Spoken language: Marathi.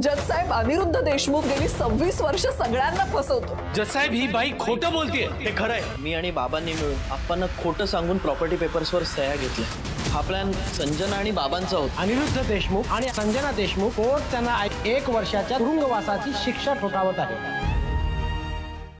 जज साहेब, अनिरुद्ध देशमुख गेली 26 वर्ष सगळ्यांना फसवतो. जज साहेब, ही बाई खोटं बोलतेय. हे खरं आहे. मी आणि बाबांनी मिळून आपण खोटं सांगून प्रॉपर्टी पेपर्सवर सह्या घेतल्या. हा प्लॅन संजना आणि बाबांचा होता. अनिरुद्ध देशमुख आणि संजना देशमुख कोर्ट त्यांना 1 वर्षाच्या तुरुंगवासाची शिक्षा ठोठावत आहे.